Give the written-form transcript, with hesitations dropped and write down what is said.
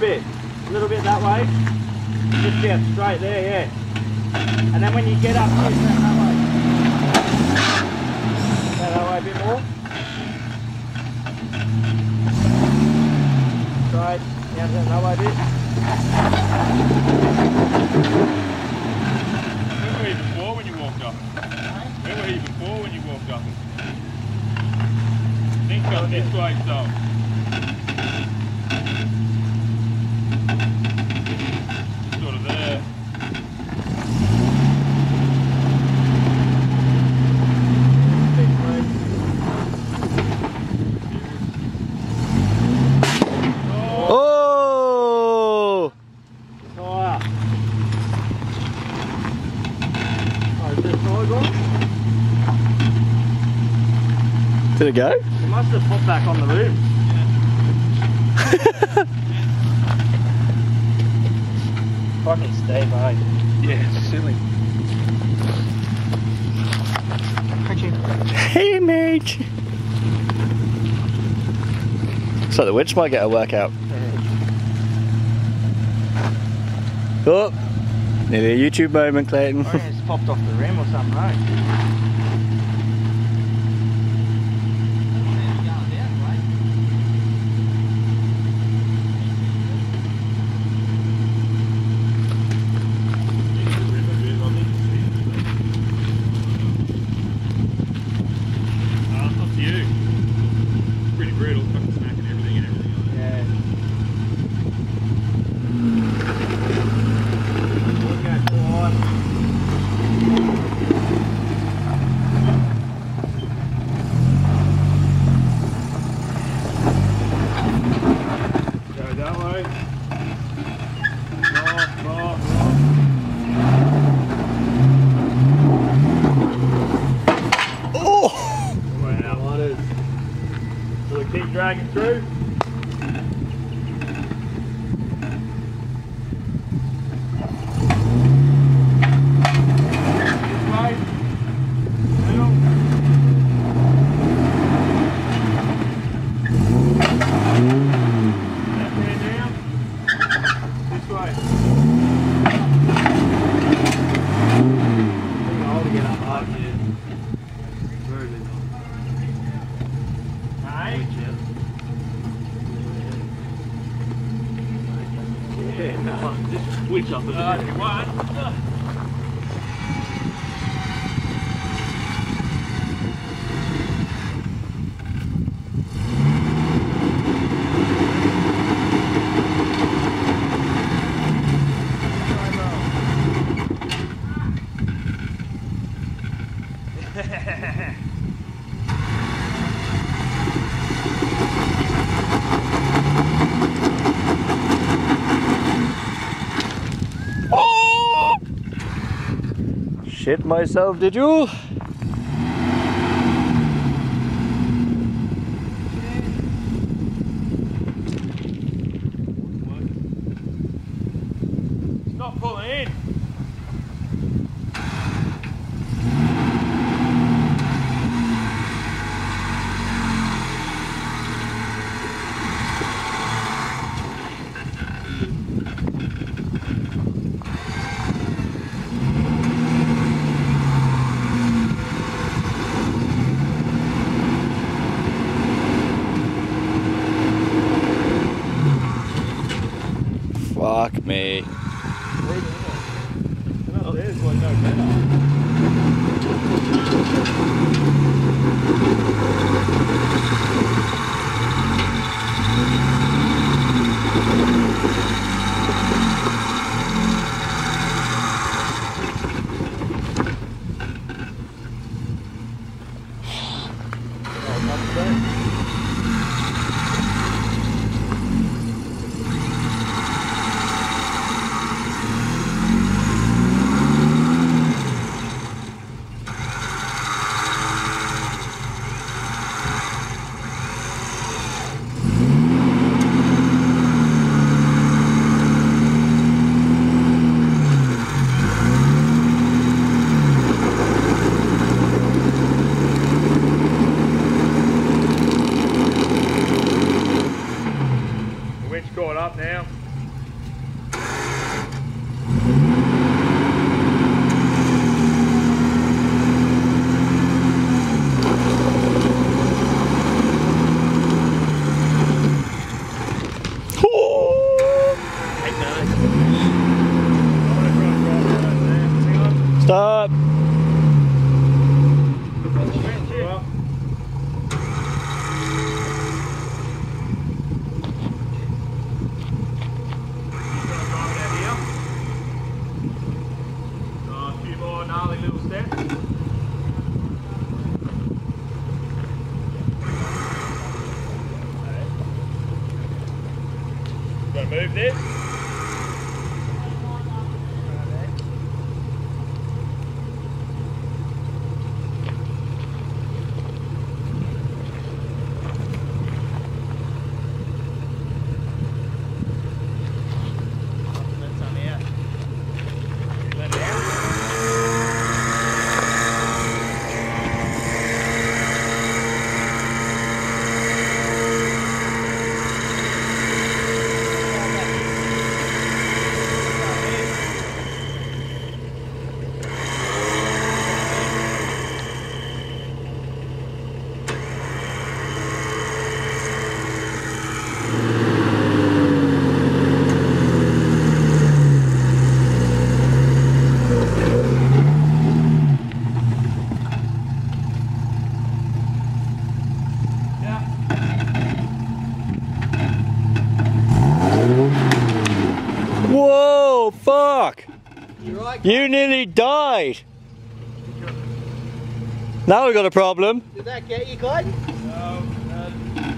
bit that way. Just yeah, straight there, yeah. And then when you get up, that way. That way a bit more. Straight, yeah, that way a bit. Where were you before when you walked up? Where were you before when you walked up? Think up this way, so. Sort of there. Oh! Fire. Oh, is this fire gone? Did it go? It must have popped back on the rim. Fucking Steve, eh? Yeah, it's silly. Hey mate! So the winch might get a workout. Oh! Nearly a YouTube moment, Clayton. I reckon it's popped off the rim or something, right? Keep dragging through. This way. Middle. Left hand down. This way. Big hole to get up high. Very big hole. Yeah, no, just switch up a bit. If you want. Shit myself, did you? Stop pulling in. Fuck me. Oh, there's one no better. Caught up now. remove this. Whoa, fuck! You right? You nearly died! Now we got a problem. Did that get you, Glenn? No,